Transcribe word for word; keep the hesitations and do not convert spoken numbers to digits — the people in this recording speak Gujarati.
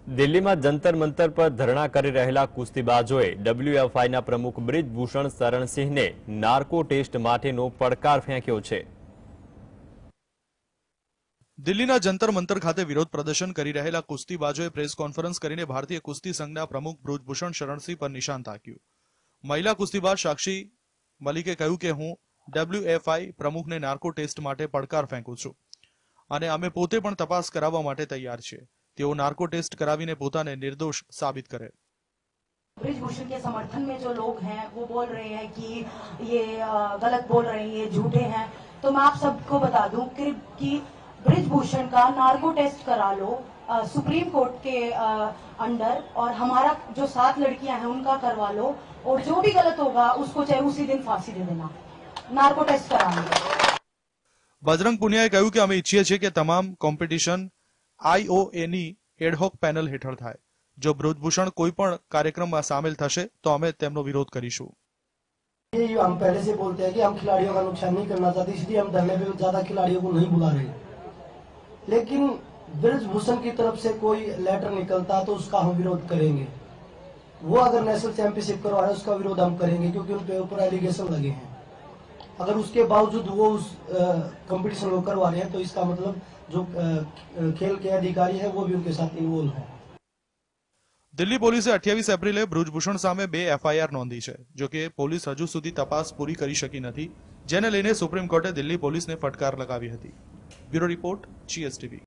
દિલ્હીમાં જંતર મંતર પર ધરણા કરી રહેલા કુસ્તીબાજોએ ડબલ્યુએફઆઈના પ્રમુખ બ્રિજભૂષણ શરણસિંહને નાર્કો ટેસ્ટ માટેનો પડકાર ફેંક્યો છે। દિલ્હીના જંતર મંતર ખાતે વિરોધ પ્રદર્શન કરી રહેલા કુસ્તીબાજોએ પ્રેસ કોન્ફરન્સ કરીને ભારતીય કુસ્તી સંઘના પ્રમુખ બ્રિજભૂષણ શરણસિંહ પર નિશાન તાક્યું। મહિલા કુસ્તીબાજ સાક્ષી મલિકે કહ્યું કે હું ડબલ્યુએફઆઈ પ્રમુખને નાર્કો ટેસ્ટ માટે પડકાર ફેંકું છું અને અમે પોતે પણ તપાસ કરાવવા માટે તૈયાર છીએ। તેઓ नार्को टेस्ट करावीने पोताने निर्दोष साबित करे। ब्रिजभूषण के समर्थन में जो लोग हैं वो बोल रहे हैं कि ये गलत बोल रहे हैं, ये झूठे हैं, तो मैं आप सबको बता दूं कि, कि ब्रिजभूषण का नार्को टेस्ट करा लो आ, सुप्रीम कोर्ट के आ, अंडर, और हमारा जो सात लड़कियां हैं उनका करवा लो, और जो भी गलत होगा उसको चाहे उसी दिन फांसी दे देना। नार्को टेस्ट कराएंगे। बजरंग पुनियाए કહ્યું કે અમે ઈચ્છીએ છીએ કે તમામ કોમ્પિટિશન આઈઓએની એડહોક પેનલ હેઠળ થાય। જો બ્રિજભૂષણ કોઈ પણ કાર્યક્રમમાં સામેલ થશે તો અમે તેમનો વિરોધ કરીશું। ये हम पहले से बोलते हैं कि हम खिलाड़ियों का नुकसान नहीं करना चाहते, इसलिए हम धरने पे ज्यादा खिलाड़ियों को नहीं बुला रहे। लेकिन ब्रिजभूषण की तरफ से कोई लेटर निकलता तो उसका हम विरोध करेंगे। वो अगर नेशनल चैंपियनशिप करवा रहे उसका विरोध हम करेंगे, क्योंकि उन पे ऊपर एलिगेशन लगे हैं। अगर उसके बावजूद वो उस कंपटीशन को करवा रहे हैं तो इसका मतलब जो खेल के अधिकारी है वो भी उनके साथ इन्वॉल्व है। दिल्ली પોલીસે અઠ્યાવીસ એપ્રિલે બ્રિજભૂષણ સામે બે એફઆઈઆર નોંધી છે। જો કે પોલીસ હજુ સુધી તપાસ પૂરી કરી શકી નથી, જેને લઈને સુપ્રીમ કોર્ટે દિલ્હી પોલીસને ફટકાર લગાવી હતી। Bureau report, GSTV.